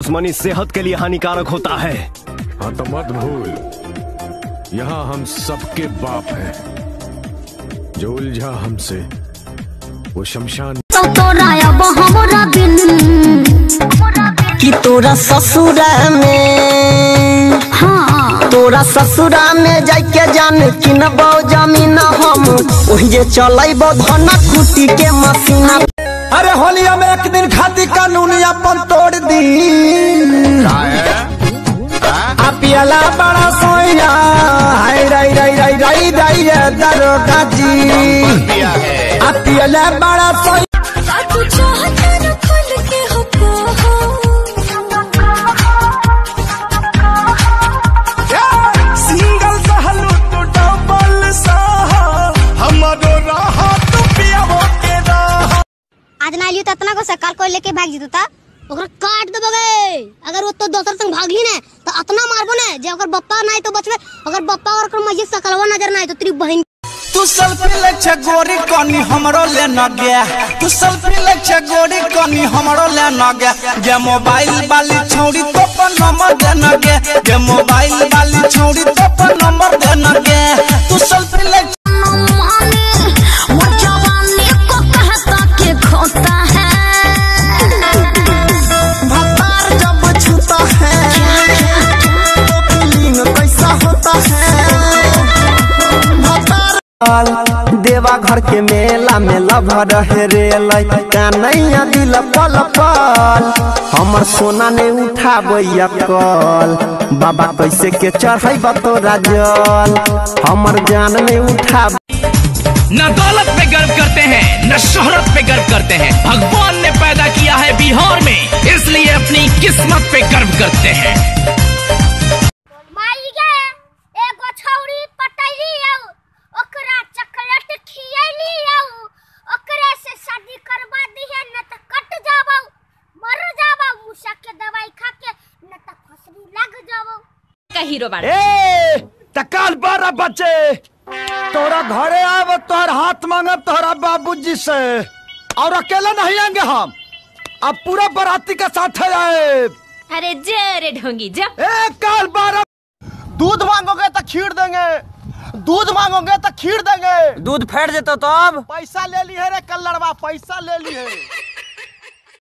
दुश्मनी सेहत के लिए हानिकारक होता है। हाँ तो मत भूल, यहाँ हम सबके बाप हैं। जो उलझा हमसे वो शमशान। तो तोरा अब हमरा बिन कि तोरा ससुरा में, हाँ तोरा ससुरा में जाके जान किनबो जमीन हम ओही जे चलैबो धना कुटी के मशीन। अरे होलिया में एक दिन खाती कानून अपन तोड़ दी। पियला बड़ा सोया हाय राई राई राई राई राई दरोगा जी। पियला बड़ा सोया सिंगल सहलू तो डबल सहा हमरो रहा तू पियावो के रहा। आज ना लियो तना को सकाल को लेके भाग जीतू ता ओकरा काट देबोगे। अगर वो तो दोसर संग भागली ने तो अतना मारबो ने जे अगर बप्पा नहीं तो बचबे। अगर बप्पा और कर मजे सकलवा नजर नहीं तो तेरी बहन। तू सेल्फी ले छे गोरी कनी हमरो ले न गया। तू सेल्फी ले छे गोरी कनी हमरो ले न गया। जे मोबाइल वाली छौड़ी तो पर नंबर दे न गया। जे मोबाइल वाली छौड़ी तो पर नंबर दे न गया। तू सेल्फी ले वो जवानी को कहता के खोता है भतार जब छूता है तो फीलिंग कैसा होता है। देवा घर के मेला में लभर हेरे कन्हैया दिल पल पल हमर सोना ने उठाबैया कल। बाबा कैसे के चढ़ैबा तोरा जल हमर जान ने उठा। न दौलत पे गर्व करते हैं न शोहरत पे गर्व करते हैं। भगवान ने पैदा किया है बिहार में, इसलिए अपनी किस्मत पे गर्व करते हैं। हीरो बार तकाल 12 बच्चे तोरा घरे आव तोहर हाथ मांगब तोहरा बाबूजी से। और अकेला नहीं आएंगे हम, अब पूरा बाराती के साथ आए। अरे जे ढोंगी जा। काल 12 दूध मांगोगे तो खीर देंगे। दूध मांगोगे तो खीर देंगे। दूध फेंट देते तो अब पैसा ले ली है रे कल्लड़वा, पैसा ले ली है।